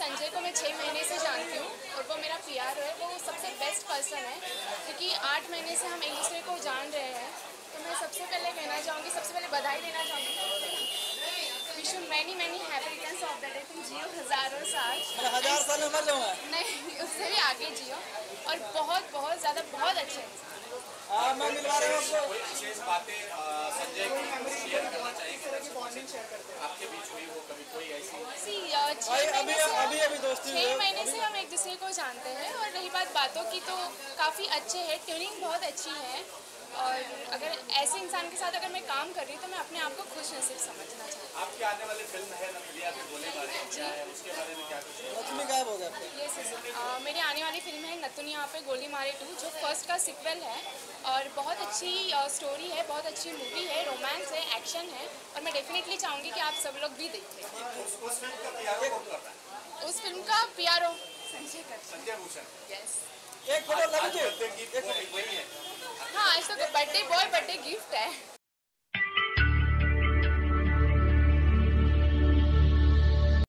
संजय को मैं 6 महीने से जानती हूँ और वो मेरा पीआर है, वो सबसे बेस्ट पर्सन है क्योंकि 8 महीने से हम एक दूसरे को जान रहे हैं। तो मैं सबसे पहले कहना चाहूँगी, सबसे पहले बधाई देना चाहूँगी। Wish you many many happy returns of the day. तुम जियो हज़ारों साल, 1000 साल में मर जाऊँगा। नहीं उससे भी आगे जियो और बहुत बहुत ज़्यादा बहुत अच्छे। हाँ, मैं मिलवा रहा हूँ आपको। कोई विशेष बातें संजय की शेयर करना चाहेंगे आपके बीच हुई हो कभी कोई ऐसी? अभी दोस्ती 6 महीने से हम एक दूसरे को जानते हैं और रही बात बातों की तो काफ़ी अच्छे है, ट्यूनिंग बहुत अच्छी है और अगर ऐसे इंसान के साथ अगर मैं काम कर रही हूँ तो मैं अपने आप को खुश नसीब समझना चाहती हूँ। आपकी आने वाली फिल्म है नथुलिया के बोले बारे में क्या है, उसके बारे में क्या कुछ? लक्ष्मी गायब हो गया। यस, मेरी आने वाली फिल्म है नतुनिया पे गोली मारे 2, जो फर्स्ट का सिक्वल है और बहुत अच्छी स्टोरी है, बहुत अच्छी मूवी है, रोमांस है, एक्शन है और मैं डेफिनेटली चाहूँगी कि आप सब लोग भी देखें। उस फिल्म का पीआरओ कौन कर रहा है? उस फिल्म का पीआरओ संजय भूषण। यस। एक फोटो लग वही है। हाँ, आज तो बर्थडे बॉय बर्थडे गिफ्ट है।